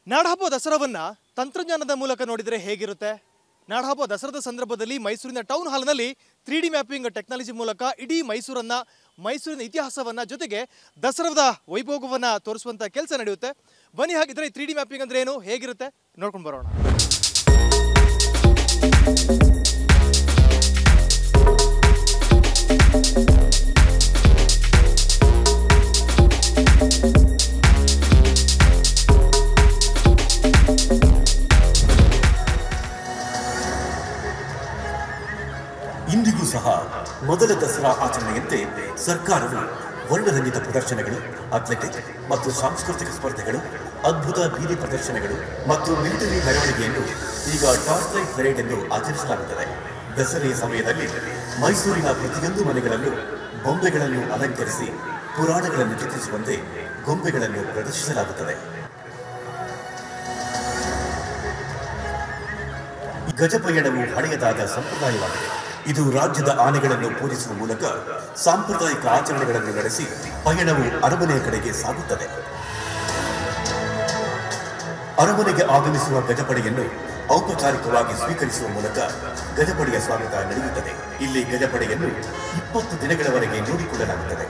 ನಾಡಹಬ್ಬ ದಸರಾವನ್ನ ತಂತ್ರಜ್ಞಾನದ ಮೂಲಕ ನೋಡಿದರೆ ಹೇಗಿರುತ್ತೆ? ನಾಡಹಬ್ಬ ದಸರಾದ ಸಂದರ್ಭದಲ್ಲಿ ಮೈಸೂರಿನ ಟೌನ್ ಹಾಲ್ನಲ್ಲಿ 3D ಮ್ಯಾಪಿಂಗ್ ಟೆಕ್ನಾಲಜಿ ಮೂಲಕ ಇಡೀ ಮೈಸೂರಿನ ಇತಿಹಾಸವನ್ನ ಜೊತೆಗೆ ದಸರಾದ ವೈಭೋಗವನ್ನ ತೋರಿಸುವಂತ ಕೆಲಸ ನಡೆಯುತ್ತೆ. ಬನ್ನಿ, ಹಾಗಿದ್ರೆ 3D ಮ್ಯಾಪಿಂಗ್ ಅಂದ್ರೆ ಏನು, ಹೇಗಿರುತ್ತೆ ನೋಡ್ಕೊಂಡು ಬರೋಣ. ಇಂದಿಗೂ ಸಹ ಮೊದಲ ದಸರಾ ಆಚರಣೆಯಂತೆ ಸರ್ಕಾರವು ವರ್ಣರಂಜಿತ ಪ್ರದರ್ಶನಗಳು, ಅಥ್ಲೆಟಿಕ್ ಮತ್ತು ಸಾಂಸ್ಕೃತಿಕ ಸ್ಪರ್ಧೆಗಳು, ಅದ್ಭುತ ಬೀದಿ ಪ್ರದರ್ಶನಗಳು ಮತ್ತು ಮಿಲಿಟರಿ ಮೆರವಣಿಗೆಯನ್ನು ಈಗ ಟಾರ್ಚ್ ಲೈಟ್ ಪರೇಡ್ ಎಂದು ಆಚರಿಸಲಾಗುತ್ತದೆ. ದಸರೆಯ ಸಮಯದಲ್ಲಿ ಮೈಸೂರಿನ ಪ್ರತಿಯೊಂದು ಮನೆಗಳಲ್ಲೂ ಬೊಂಬೆಗಳನ್ನು ಅಲಂಕರಿಸಿ ಪುರಾಣಗಳನ್ನು ಚಿತ್ರಿಸುವಂತೆ ಗೊಂಬೆಗಳನ್ನು ಪ್ರದರ್ಶಿಸಲಾಗುತ್ತದೆ. ಗಜಪಯಣವು ಹಳೆಯದಾದ ಸಂಪ್ರದಾಯವಾಗಿದೆ. ಇದು ರಾಜ್ಯದ ಆನೆಗಳನ್ನು ಪೂಜಿಸುವ ಮೂಲಕ ಸಾಂಪ್ರದಾಯಿಕ ಆಚರಣೆಗಳನ್ನು ನಡೆಸಿ ಪಯಣವು ಅರಮನೆಯ ಕಡೆಗೆ ಸಾಗುತ್ತದೆ. ಅರಮನೆಗೆ ಆಗಮಿಸುವ ಗಜಪಡೆಯನ್ನು ಔಪಚಾರಿಕವಾಗಿ ಸ್ವೀಕರಿಸುವ ಮೂಲಕ ಗಜಪಡೆಯ ಸ್ವಾಗತ ನಡೆಯುತ್ತದೆ. ಇಲ್ಲಿ ಗಜಪಡೆಯನ್ನು 20 ದಿನಗಳವರೆಗೆ ನೋಡಿಕೊಳ್ಳಲಾಗುತ್ತದೆ.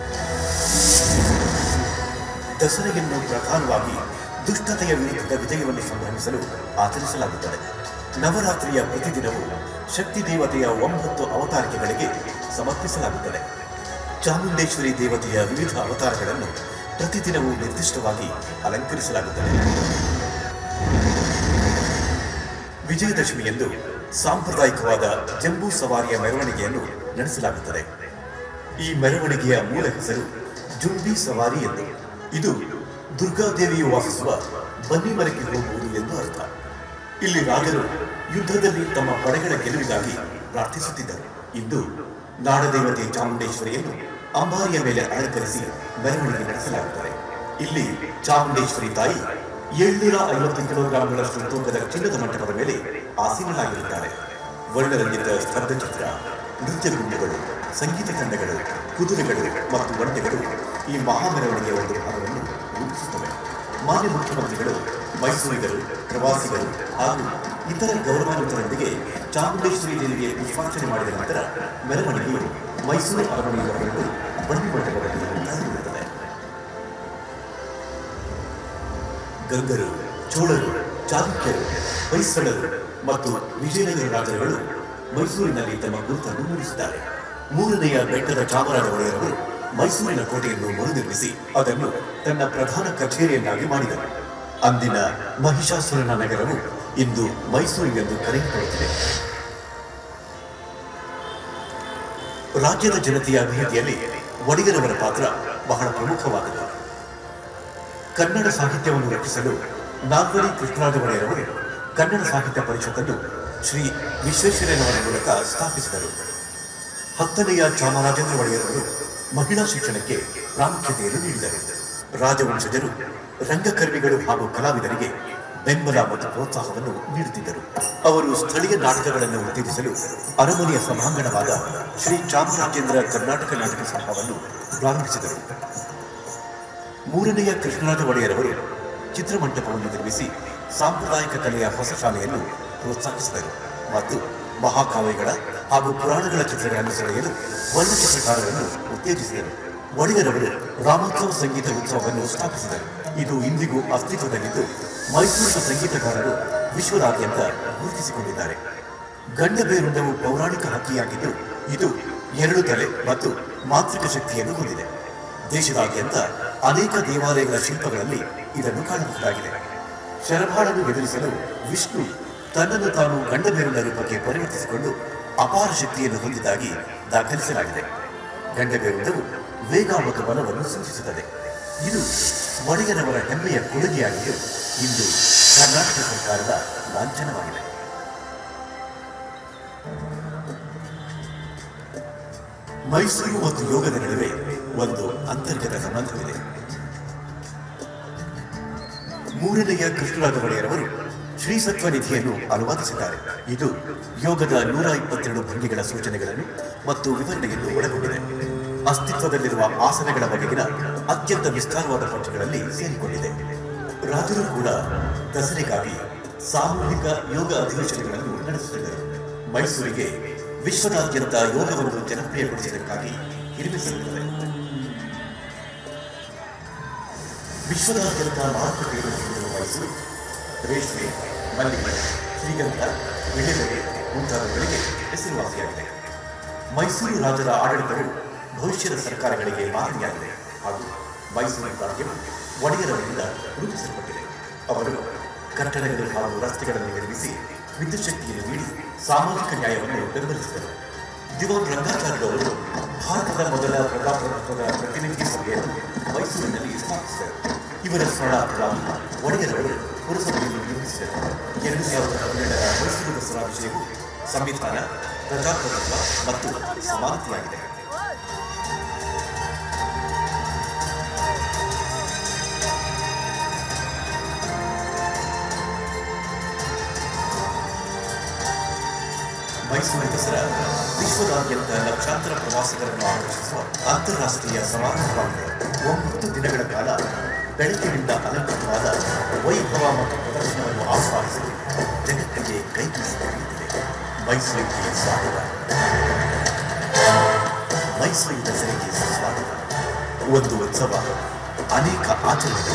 ದಸರೆಯನ್ನು ಪ್ರಧಾನವಾಗಿ ದುಷ್ಟತೆಯ ವಿರುದ್ಧದ ವಿಜಯವನ್ನು ಸಂಭ್ರಮಿಸಲು ಆಚರಿಸಲಾಗುತ್ತದೆ. ನವರಾತ್ರಿಯ ಪ್ರತಿದಿನವೂ ಶಕ್ತಿ ದೇವತೆಯ 9 ಅವತಾರಿಕೆಗಳಿಗೆ ಸಮರ್ಪಿಸಲಾಗುತ್ತದೆ. ಚಾಮುಂಡೇಶ್ವರಿ ದೇವತೆಯ ವಿವಿಧ ಅವತಾರಗಳನ್ನು ಪ್ರತಿದಿನವೂ ನಿರ್ದಿಷ್ಟವಾಗಿ ಅಲಂಕರಿಸಲಾಗುತ್ತದೆ. ವಿಜಯದಶಮಿಯಂದು ಸಾಂಪ್ರದಾಯಿಕವಾದ ಜಂಬೂ ಸವಾರಿಯ ಮೆರವಣಿಗೆಯನ್ನು ನಡೆಸಲಾಗುತ್ತದೆ. ಈ ಮೆರವಣಿಗೆಯ ಮೂಲ ಹೆಸರು ಜುಂಬಿ ಸವಾರಿ ಎಂದು. ಇದು ದುರ್ಗಾದೇವಿಯು ವಾಸಿಸುವ ಬನ್ನಿಮರಕ್ಕೆ ಹೋಗುವುದು ಎಂದು ಅರ್ಥ. ಇಲ್ಲಿ ರಾಜರು ಯುದ್ಧದಲ್ಲಿ ತಮ್ಮ ಪಡೆಗಳ ಗೆಲುವಿಗಾಗಿ ಪ್ರಾರ್ಥಿಸುತ್ತಿದ್ದರು. ಇಂದು ನಾಡದೇವತೆ ಚಾಮುಂಡೇಶ್ವರಿಯನ್ನು ಅಂಬಾರಿಯ ಮೇಲೆ ಅಲಂಕರಿಸಿ ಮೆರವಣಿಗೆ ನಡೆಸಲಾಗುತ್ತದೆ. ಇಲ್ಲಿ ಚಾಮುಂಡೇಶ್ವರಿ ತಾಯಿ 750 ಕಿಲೋಗ್ರಾಂಗಳಷ್ಟು ತೂಕದ ಚಿನ್ನದ ಮಂಟಪದ ಮೇಲೆ ಆಸೀನರಾಗಿರುತ್ತಾರೆ. ವರ್ಣರಂಜಿತ ಸ್ತಬ್ಧಚಿತ್ರ, ನೃತ್ಯ ಗುಂಪುಗಳು, ಸಂಗೀತ ತಂಡಗಳು, ಕುದುರೆಗಳು ಮತ್ತು ಒಂಟೆಗಳು ಈ ಮಹಾಮೆರವಣಿಗೆಯ ಒಂದು ಭಾಗವನ್ನು ರೂಪಿಸುತ್ತವೆ. ಮಾನ್ಯ ಮುಖ್ಯಮಂತ್ರಿಗಳು, ಮೈಸೂರಿಗರು, ಪ್ರವಾಸಿಗರು ಹಾಗೂ ಇತರ ಗೌರವಾನ್ವಿತರೊಂದಿಗೆ ಚಾಮುಂಡೇಶ್ವರಿ ದೇವಿಗೆ ಪುಷ್ಪಾರ್ಚನೆ ಮಾಡಿದ ನಂತರ ಮೆರವಣಿಗೆಯು ಮೈಸೂರು ಅರಮನೆಯ ಹೊರಟು ಬನ್ನಿ ಮಂಟಪದಲ್ಲಿ ಮುಕ್ತಾಯಗೊಳ್ಳುತ್ತದೆ. ಗಂಗರು, ಚೋಳರು, ಚಾಲುಕ್ಯರು, ಹೊಯ್ಸಳರು ಮತ್ತು ವಿಜಯನಗರ ರಾಜರುಗಳು ಮೈಸೂರಿನಲ್ಲಿ ತಮ್ಮ ಗುರುತನ್ನು ಮೂಡಿಸಿದ್ದಾರೆ. 3ನೆಯ ಬೆಟ್ಟದ ಚಾಮರಾಜ ಒಡೆಯರವರು ಮೈಸೂರಿನ ಕೋಟೆಯನ್ನು ಮರುನಿರ್ಮಿಸಿ ಅದನ್ನು ತನ್ನ ಪ್ರಧಾನ ಕಚೇರಿಯನ್ನಾಗಿ ಮಾಡಿದರು. ಅಂದಿನ ಮಹಿಷಾಸುರನ ನಗರವು ಇಂದು ಮೈಸೂರಿಗೆಂದು ಕರೆಯಲ್ಪಡುತ್ತಿದೆ. ರಾಜ್ಯದ ಜನತೆಯ ಅಭಿವೃದ್ಧಿಯಲ್ಲಿ ಒಡೆಯರವರ ಪಾತ್ರ ಬಹಳ ಪ್ರಮುಖವಾದದ್ದು. ಕನ್ನಡ ಸಾಹಿತ್ಯವನ್ನು ರಕ್ಷಿಸಲು ನಾಲ್ವಡಿ ಕೃಷ್ಣರಾಜ ಒಡೆಯರವರು ಕನ್ನಡ ಸಾಹಿತ್ಯ ಪರಿಷತ್ತನ್ನು ಶ್ರೀ ವಿಶ್ವೇಶ್ವರಯ್ಯನವರ ಮೂಲಕ ಸ್ಥಾಪಿಸಿದರು. 10ನೆಯ ಚಾಮರಾಜೇಂದ್ರ ಒಡೆಯರವರು ಮಹಿಳಾ ಶಿಕ್ಷಣಕ್ಕೆ ಪ್ರಾಮುಖ್ಯತೆಯನ್ನು ನೀಡಿದರು. ರಾಜವಂಶಜರು ರಂಗಕರ್ಮಿಗಳು ಹಾಗೂ ಕಲಾವಿದರಿಗೆ ಬೆಂಬಲ ಮತ್ತು ಪ್ರೋತ್ಸಾಹವನ್ನು ನೀಡುತ್ತಿದ್ದರು. ಅವರು ಸ್ಥಳೀಯ ನಾಟಕಗಳನ್ನು ಉತ್ತೇಜಿಸಲು ಅರಮನೆಯ ಸಭಾಂಗಣವಾದ ಶ್ರೀ ಚಾಮರಾಜೇಂದ್ರ ಕರ್ನಾಟಕ ನಾಟಕ ಸಂಘವನ್ನು ಪ್ರಾರಂಭಿಸಿದರು. 3ನೆಯ ಕೃಷ್ಣರಾಜ ಒಡೆಯರವರು ಚಿತ್ರಮಂಟಪವನ್ನು ನಿರ್ಮಿಸಿ ಸಾಂಪ್ರದಾಯಿಕ ಕಲೆಯ ಹೊಸ ಶಾಲೆಯನ್ನು ಪ್ರೋತ್ಸಾಹಿಸಿದರು ಮತ್ತು ಮಹಾಕಾವ್ಯಗಳ ಹಾಗೂ ಪುರಾಣಗಳ ಚಿತ್ರಗಳನ್ನು ಸೆಳೆಯಲು ವರ್ಣಚಿತ್ರಕಾರರನ್ನು ಉತ್ತೇಜಿಸಿದರು. ಒಡೆಯರವರು ರಾಮೋತ್ಸವ ಸಂಗೀತ ಉತ್ಸವವನ್ನು ಸ್ಥಾಪಿಸಿದರು. ಇದು ಇಂದಿಗೂ ಅಸ್ತಿತ್ವದಲ್ಲಿದ್ದು ಮೈಸೂರಿನ ಸಂಗೀತಗಾರರು ವಿಶ್ವದಾದ್ಯಂತ ಗುರುತಿಸಿಕೊಂಡಿದ್ದಾರೆ. ಗಂಡಬೇರುಂಡವು ಪೌರಾಣಿಕ ಹಕ್ಕಿಯಾಗಿದ್ದು ಇದು 2 ತಲೆ ಮತ್ತು ಮಾಂತ್ರಿಕ ಶಕ್ತಿಯನ್ನು ಹೊಂದಿದೆ. ದೇಶದಾದ್ಯಂತ ಅನೇಕ ದೇವಾಲಯಗಳ ಶಿಲ್ಪಗಳಲ್ಲಿ ಇದನ್ನು ಕಾಣಬಹುದಾಗಿದೆ. ಶರಭಾಳನ್ನು ಎದುರಿಸಲು ವಿಷ್ಣು ತನ್ನನ್ನು ತಾನು ಗಂಡಬೇರುಂಡ ರೂಪಕ್ಕೆ ಪರಿವರ್ತಿಸಿಕೊಂಡು ಅಪಾರ ಶಕ್ತಿಯನ್ನು ಹೊಂದಿದ್ದಾಗಿ ದಾಖಲಿಸಲಾಗಿದೆ. ಗಂಡಬೇರುಂಡವು ವೇಗ ಮತ್ತು ಬಲವನ್ನು ಸೂಚಿಸುತ್ತದೆ. ಇದು ಒಡೆಯರವರ ಹೆಮ್ಮೆಯ ಕೊಡುಗೆಯಾಗಿದ್ದು ಇಂದು ಕರ್ನಾಟಕ ಸರ್ಕಾರದ ಲಾಂಛನವಾಗಿದೆ. ಮೈಸೂರು ಮತ್ತು ಯೋಗದ ನಡುವೆ ಒಂದು ಅಂತರ್ಗತ ಸಂಬಂಧವಿದೆ. 3ನೆಯ ಕೃಷ್ಣರಾಜ ಒಡೆಯರವರು ಶ್ರೀಸತ್ವ ನಿಧಿಯನ್ನು ಅನುವಾದಿಸಿದ್ದಾರೆ. ಇದು ಯೋಗದ 122 ಭಂಗಿಗಳ ಸೂಚನೆಗಳನ್ನು ಮತ್ತು ವಿವರಣೆಯನ್ನು ಒಳಗೊಂಡಿದೆ. ಅಸ್ತಿತ್ವದಲ್ಲಿರುವ ಆಸನಗಳ ಬಗೆಗಿನ ಅತ್ಯಂತ ವಿಸ್ತಾರವಾದ ಪಠ್ಯಗಳಲ್ಲಿ ಸೇರಿಕೊಂಡಿದೆ. ರಾಜರು ಕೂಡ ದಸರೆಗಾಗಿ ಸಾಮೂಹಿಕ ಯೋಗ ಅಧಿವೇಶನಗಳನ್ನು ನಡೆಸುತ್ತಿದ್ದರು. ಮೈಸೂರಿಗೆ ವಿಶ್ವದಾದ್ಯಂತ ಯೋಗವನ್ನು ಜನಪ್ರಿಯಗೊಳಿಸಿದ್ದಕ್ಕಾಗಿ ಹಿರಿಮೆಸಲ್ಲಿದೆ. ವಿಶ್ವದಾದ್ಯಂತ ಮಾರುಕಟ್ಟೆಯನ್ನು ಹೊಂದಿರುವ ಮೈಸೂರು ರೇಷ್ಮೆ, ಮಲ್ಲಿಗೆ, ಶ್ರೀಗಂಧ, ವಿಳೆದೆಲೆ ಮುಂತಾದವುಗಳಿಗೆ ಹೆಸರುವಾಸಿಯಾಗಿದೆ. ಮೈಸೂರು ರಾಜರ ಆಡಳಿತವು ಭವಿಷ್ಯದ ಸರ್ಕಾರಗಳಿಗೆ ಮಾದರಿಯಾಗಿದೆ ಹಾಗೂ ಮೈಸೂರು ರಾಜ್ಯವು ಒಡೆಯರವರಿಂದ ರೂಪಿಸಲ್ಪಟ್ಟಿದೆ. ಅವರು ಕಟ್ಟಡಗಳು ಹಾಗೂ ರಸ್ತೆಗಳನ್ನು ನಿರ್ಮಿಸಿ ವಿದ್ಯುತ್ ಶಕ್ತಿಯನ್ನು ನೀಡಿ ಸಾಮಾಜಿಕ ನ್ಯಾಯವನ್ನು ಬೆಂಬಲಿಸಿದರು. ದಿವಾನ್ ರಂಗಾಚಾರ್ಯವರು ಭಾರತದ ಮೊದಲ ಪ್ರಜಾಪ್ರಭುತ್ವದ ಪ್ರತಿನಿಧಿ ಸಭೆಯನ್ನು ಮೈಸೂರಿನಲ್ಲಿ ಸ್ಥಾಪಿಸಿದರು. ಇವರ ಸ್ಥಳಾಂತರಾಗಿ ಒಡೆಯರವರು ಪುರಸಭೆಯನ್ನು ನಿರ್ಮಿಸಿದರು. 2017ರ ಮೈಸೂರು ದಸರಾ ವಿಷಯವು ಸಂವಿಧಾನ, ಪ್ರಜಾಪ್ರಭುತ್ವ ಮತ್ತು ಸಮಾನತೆಯಾಗಿದೆ. ಮೈಸೂರು ದಸರಾ ವಿಶ್ವದಾದ್ಯಂತ ಲಕ್ಷಾಂತರ ಪ್ರವಾಸಿಗರನ್ನು ಆಕರ್ಷಿಸುವ ಅಂತಾರಾಷ್ಟ್ರೀಯ ಸಮಾರಂಭವಾಗಿದೆ. 9 ದಿನಗಳ ಕಾಲ ಬೆಳಕಿನಿಂದ ಅಲಂಕೃತವಾದ ವೈಭವ ಮತ್ತು ಪ್ರದರ್ಶನವನ್ನು ಆಸ್ವಾದಿಸಿ ಜಗತ್ತಿಗೆ ಕೈಬೀಸಿದೆ. ಮೈಸೂರಿಗೆ ಸ್ವಾಗತ. ಮೈಸೂರು ದಸರೆಗೆ ಸ್ವಾಗತ. ಒಂದು ಉತ್ಸವ, ಅನೇಕ ಆಚರಣೆಗಳು.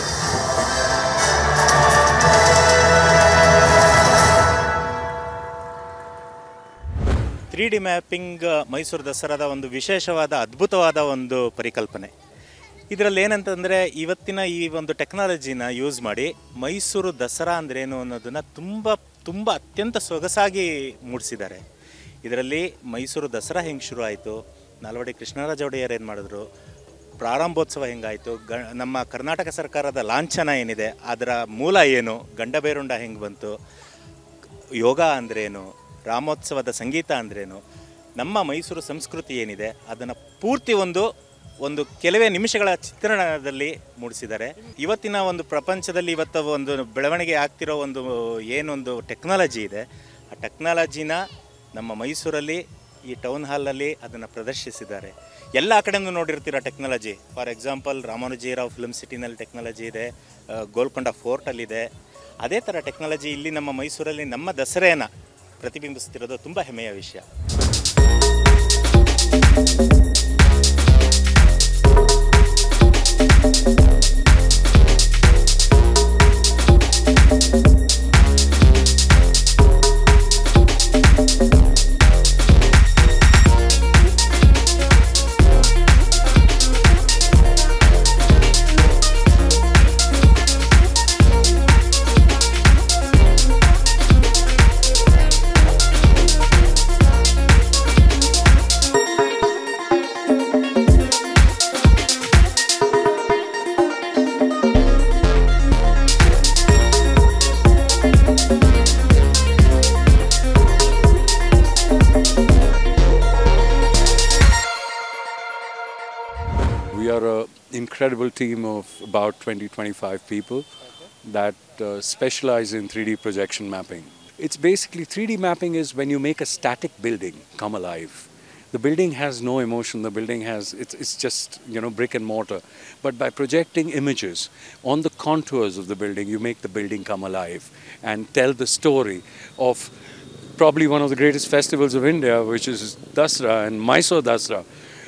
3D ಮ್ಯಾಪಿಂಗ್ ಮೈಸೂರು ದಸರಾದ ಒಂದು ವಿಶೇಷವಾದ ಅದ್ಭುತವಾದ ಒಂದು ಪರಿಕಲ್ಪನೆ. ಇದರಲ್ಲಿ ಏನಂತಂದರೆ ಇವತ್ತಿನ ಈ ಒಂದು ಟೆಕ್ನಾಲಜಿನ ಯೂಸ್ ಮಾಡಿ ಮೈಸೂರು ದಸರಾ ಅಂದ್ರೇನು ಅನ್ನೋದನ್ನು ತುಂಬ ಅತ್ಯಂತ ಸೊಗಸಾಗಿ ಮೂಡಿಸಿದ್ದಾರೆ. ಇದರಲ್ಲಿ ಮೈಸೂರು ದಸರಾ ಹೆಂಗೆ ಶುರು ಆಯಿತು, ನಾಲ್ವಡಿ ಕೃಷ್ಣರಾಜ ಒಡೆಯರ್ ಏನು ಮಾಡಿದ್ರು, ಪ್ರಾರಂಭೋತ್ಸವ ಹೆಂಗಾಯಿತು, ನಮ್ಮ ಕರ್ನಾಟಕ ಸರ್ಕಾರದ ಲಾಂಛನ ಏನಿದೆ ಅದರ ಮೂಲ ಏನು, ಗಂಡಬೇರುಂಡ ಹೆಂಗೆ ಬಂತು, ಯೋಗ ಅಂದ್ರೇನು, ರಾಮೋತ್ಸವದ ಸಂಗೀತ ಅಂದ್ರೇನು, ನಮ್ಮ ಮೈಸೂರು ಸಂಸ್ಕೃತಿ ಏನಿದೆ ಅದನ್ನು ಪೂರ್ತಿ ಒಂದು ಕೆಲವೇ ನಿಮಿಷಗಳ ಚಿತ್ರಣದಲ್ಲಿ ಮೂಡಿಸಿದ್ದಾರೆ. ಇವತ್ತಿನ ಒಂದು ಪ್ರಪಂಚದಲ್ಲಿ ಇವತ್ತು ಒಂದು ಬೆಳವಣಿಗೆ ಆಗ್ತಿರೋ ಏನೊಂದು ಟೆಕ್ನಾಲಜಿ ಇದೆ, ಆ ಟೆಕ್ನಾಲಜಿನ ನಮ್ಮ ಮೈಸೂರಲ್ಲಿ ಈ ಟೌನ್ ಹಾಲಲ್ಲಿ ಅದನ್ನು ಪ್ರದರ್ಶಿಸಿದ್ದಾರೆ. ಎಲ್ಲ ಕಡೆಯೂ ನೋಡಿರ್ತೀರ technology. For example Ramoji Rao film ಸಿಟಿನಲ್ಲಿ ಟೆಕ್ನಾಲಜಿ ಇದೆ, ಗೋಲ್ಕೊಂಡ ಫೋರ್ಟಲ್ಲಿದೆ. ಅದೇ ಥರ ಟೆಕ್ನಾಲಜಿ ಇಲ್ಲಿ ನಮ್ಮ ಮೈಸೂರಲ್ಲಿ ನಮ್ಮ ದಸರೆಯನ್ನು ಪ್ರತಿಬಿಂಬಿಸ್ತಿರೋದು ತುಂಬ ಹೆಮ್ಮೆಯ ವಿಷಯ. We are an incredible team of about 20-25 people that specialize in 3D projection mapping. It's basically 3D mapping is when you make a static building come alive. The building has no emotion, the building it's just, brick and mortar. But by projecting images on the contours of the building, you make the building come alive and tell the story of probably one of the greatest festivals of India, which is Dasra and Mysore Dasra.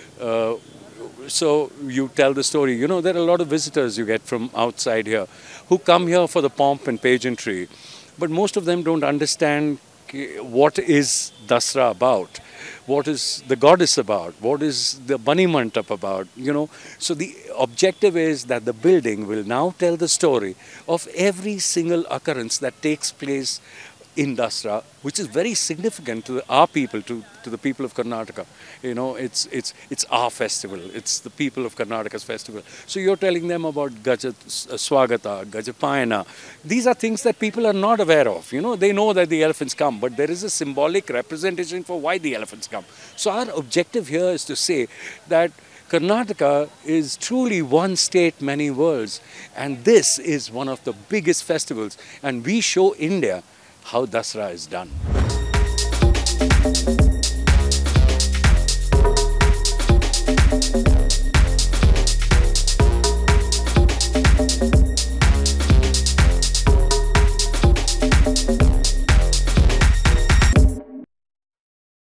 So you tell the story. There are a lot of visitors you get from outside here who come here for the pomp and pageantry, but most of them don't understand what is Dasra about, what is the goddess about, what is the Bani Mantap about, So the objective is that the building will now tell the story of every single occurrence that takes place in Dasra, which is very significant to our people, to the people of Karnataka. It's our festival. It's the people of Karnataka's festival. So you're telling them about Gaja Swagata, Gajapayana. These are things that people are not aware of. They know that the elephants come, but there is a symbolic representation for why the elephants come. So our objective here is to say that Karnataka is truly one state, many worlds, and this is one of the biggest festivals, and we show India how Dasra is done.